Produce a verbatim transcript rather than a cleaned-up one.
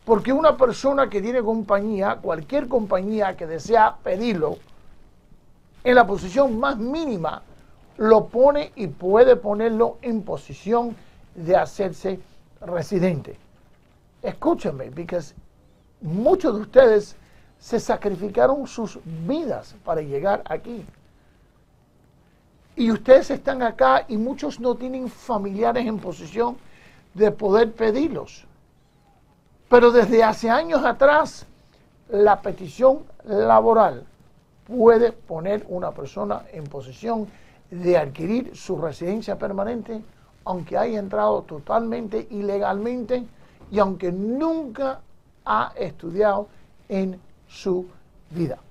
Porque una persona que tiene compañía, cualquier compañía que desea pedirlo, en la posición más mínima, lo pone y puede ponerlo en posición de hacerse residente. Escúchenme, porque muchos de ustedes se sacrificaron sus vidas para llegar aquí. Y ustedes están acá y muchos no tienen familiares en posición de poder pedirlos. Pero desde hace años atrás, la petición laboral puede poner una persona en posición de adquirir su residencia permanente, aunque haya entrado totalmente ilegalmente y aunque nunca ha estudiado en su vida.